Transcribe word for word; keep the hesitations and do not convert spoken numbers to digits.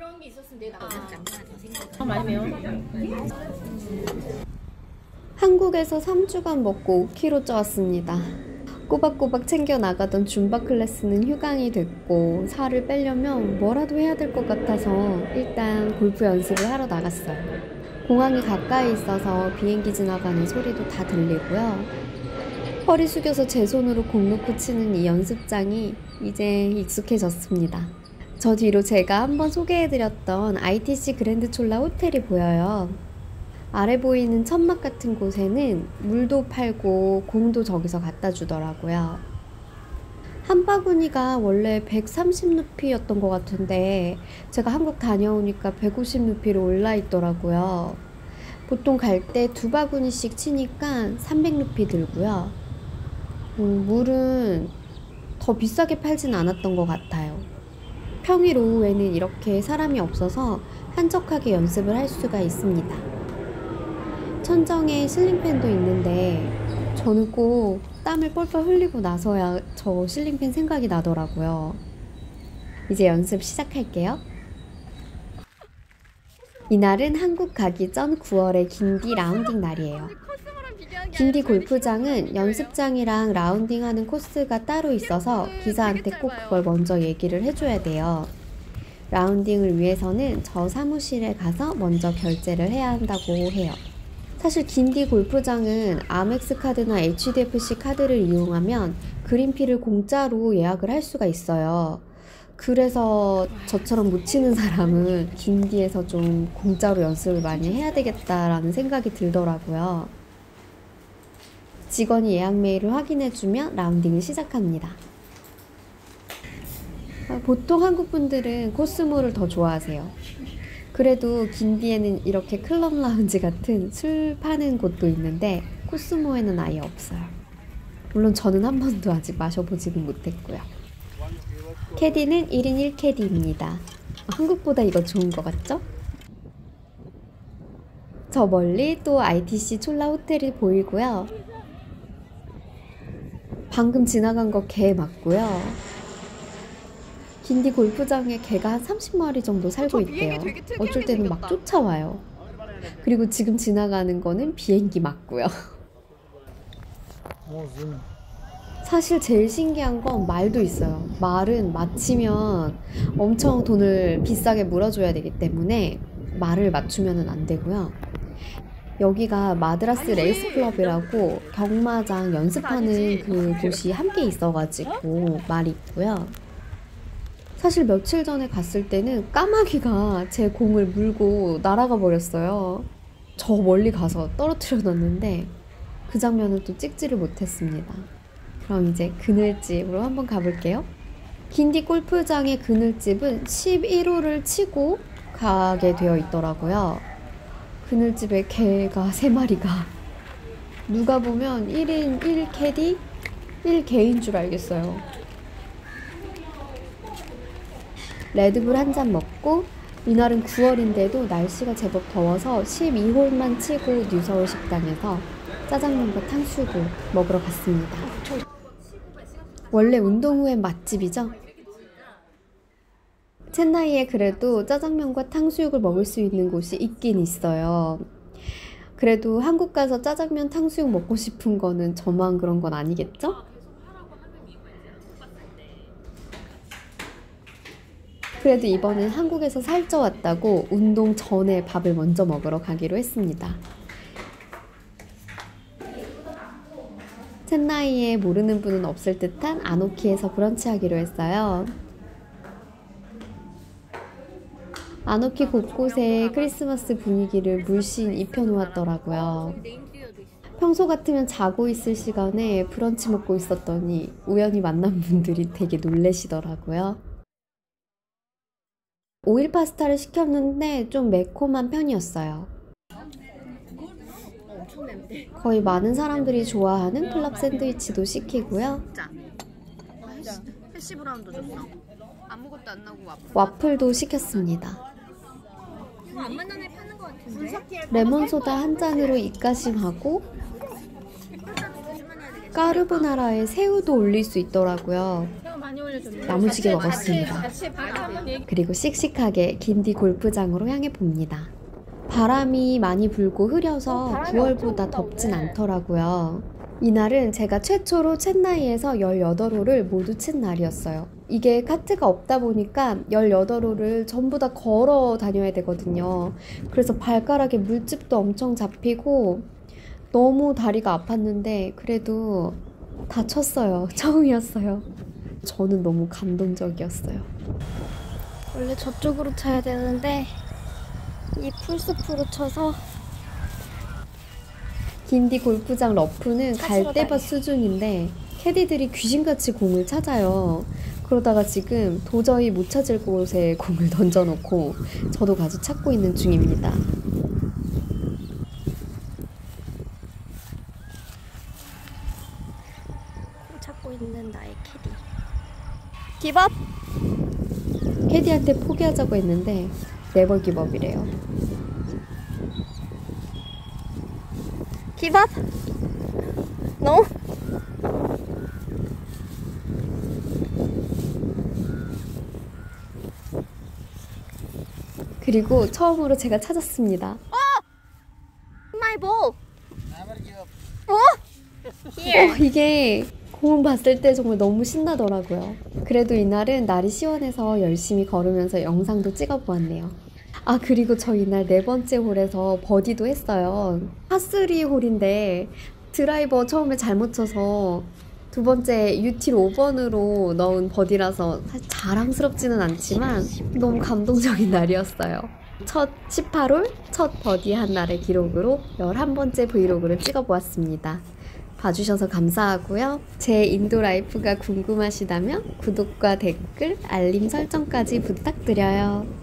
그런 게 있었으면 내가 나가지 않나 더 생각. 아, 많이 매워. 한국에서 삼 주간 먹고 오 킬로그램 쪄왔습니다. 꼬박꼬박 챙겨 나가던 줌바 클래스는 휴강이 됐고 살을 빼려면 뭐라도 해야 될 것 같아서 일단 골프 연습을 하러 나갔어요. 공항이 가까이 있어서 비행기 지나가는 소리도 다 들리고요. 허리 숙여서 제 손으로 공 놓고 치는 이 연습장이 이제 익숙해졌습니다. 저 뒤로 제가 한번 소개해드렸던 아이티씨 그랜드 촐라 호텔이 보여요. 아래 보이는 천막 같은 곳에는 물도 팔고 공도 저기서 갖다 주더라고요. 한 바구니가 원래 백삼십 루피였던 것 같은데 제가 한국 다녀오니까 백오십 루피로 올라 있더라고요. 보통 갈 때 두 바구니씩 치니까 삼백 루피 들고요. 음, 물은 더 비싸게 팔진 않았던 것 같아요. 평일 오후에는 이렇게 사람이 없어서 한적하게 연습을 할 수가 있습니다. 천정에 실링팬도 있는데 저는 꼭 땀을 뻘뻘 흘리고 나서야 저 실링팬 생각이 나더라고요. 이제 연습 시작할게요. 이날은 한국 가기 전 구월의 긴디 라운딩 날이에요. 긴디 골프장은 연습장이랑 라운딩하는 코스가 따로 있어서 기사한테 꼭 그걸 먼저 얘기를 해줘야 돼요. 라운딩을 위해서는 저 사무실에 가서 먼저 결제를 해야 한다고 해요. 사실 긴디 골프장은 아멕스 카드나 에이치디에프씨 카드를 이용하면 그린피를 공짜로 예약을 할 수가 있어요. 그래서 저처럼 못 치는 사람은 긴디에서 좀 공짜로 연습을 많이 해야 되겠다라는 생각이 들더라고요. 직원이 예약 메일을 확인해주면 라운딩을 시작합니다. 보통 한국분들은 코스모를 더 좋아하세요. 그래도 긴디에는 이렇게 클럽 라운지 같은 술 파는 곳도 있는데 코스모에는 아예 없어요. 물론 저는 한 번도 아직 마셔보지는 못했고요. 캐디는 일 인 일 캐디입니다. 한국보다 이거 좋은 것 같죠? 저 멀리 또 아이티씨 촐라 호텔이 보이고요. 방금 지나간 거 개 맞고요. 긴디 골프장에 개가 한 삼십 마리 정도 살고 있대요. 어쩔 때는 막 쫓아와요. 그리고 지금 지나가는 거는 비행기 맞고요. 사실 제일 신기한 건 말도 있어요. 말은 맞히면 엄청 돈을 비싸게 물어줘야 되기 때문에 말을 맞추면 안 되고요. 여기가 마드라스 레이스 클럽이라고 경마장 연습하는 그 곳이 함께 있어가지고 말이 있고요. 사실 며칠 전에 갔을 때는 까마귀가 제 공을 물고 날아가 버렸어요. 저 멀리 가서 떨어뜨려 놨는데 그 장면은 또 찍지를 못했습니다. 그럼 이제 그늘집으로 한번 가볼게요. 긴디 골프장의 그늘집은 십일 홀을 치고 가게 되어 있더라고요. 그늘집에 개가 세 마리가 누가 보면 일 인 일 캐디 일 개인 줄 알겠어요. 레드불 한 잔 먹고 이날은 구월인데도 날씨가 제법 더워서 십이 홀만 치고 뉴서울 식당에서 짜장면과 탕수육을 먹으러 갔습니다. 원래 운동 후엔 맛집이죠? 첸나이에 그래도 짜장면과 탕수육을 먹을 수 있는 곳이 있긴 있어요. 그래도 한국 가서 짜장면 탕수육 먹고 싶은 거는 저만 그런 건 아니겠죠? 그래도 이번엔 한국에서 살쪄 왔다고 운동 전에 밥을 먼저 먹으러 가기로 했습니다. 첸나이에 모르는 분은 없을 듯한 아노키에서 브런치 하기로 했어요. 아노키 곳곳에 크리스마스 분위기를 물씬 입혀놓았더라고요. 평소 같으면 자고 있을 시간에 브런치 먹고 있었더니 우연히 만난 분들이 되게 놀래시더라고요. 오일 파스타를 시켰는데 좀 매콤한 편이었어요. 거의 많은 사람들이 좋아하는 클럽 샌드위치도 시키고요. 해시 브라운도 줬어. 아무것도 안 나고 와플. 와플도 시켰습니다. 안 만나는 파는 것 같은데. 레몬소다 한 잔으로 입가심하고 까르보나라에 새우도 올릴 수 있더라고요. 새우 많이 올려. 야무지게 먹었습니다. 그리고 씩씩하게 긴디 골프장으로 향해 봅니다. 바람이 많이 불고 흐려서 구월보다 덥진 않더라고요. 이날은 제가 최초로 챗나이에서 열여덟 홀을 모두 친 날이었어요. 이게 카트가 없다 보니까 열여덟 홀을 전부 다 걸어 다녀야 되거든요. 그래서 발가락에 물집도 엄청 잡히고 너무 다리가 아팠는데 그래도 다 쳤어요. 처음이었어요. 저는 너무 감동적이었어요. 원래 저쪽으로 쳐야 되는데 이 풀스프로 쳐서 긴디 골프장 러프는 갈대밭 수준인데 캐디들이 귀신같이 공을 찾아요. 그러다가 지금 도저히 못 찾을 곳에 공을 던져놓고 저도 가서 찾고 있는 중입니다. 찾고 있는 나의 캐디. 기밥! 캐디한테 포기하자고 했는데 네버 기법이래요. 기밥! No? 그리고 처음으로 제가 찾았습니다. 어! My ball! 어? 어, 이게 공을 봤을 때 정말 너무 신나더라고요. 그래도 이날은 날이 시원해서 열심히 걸으면서 영상도 찍어보았네요. 아, 그리고 저 이날 네 번째 홀에서 버디도 했어요. 파쓰리 홀인데 드라이버 처음에 잘못 쳐서 두 번째 유틸 오 번으로 넣은 버디라서 사실 자랑스럽지는 않지만 너무 감동적인 날이었어요. 첫 십팔 홀, 첫 버디 한 날의 기록으로 열한 번째 브이로그를 찍어보았습니다. 봐주셔서 감사하고요. 제 인도 라이프가 궁금하시다면 구독과 댓글, 알림 설정까지 부탁드려요.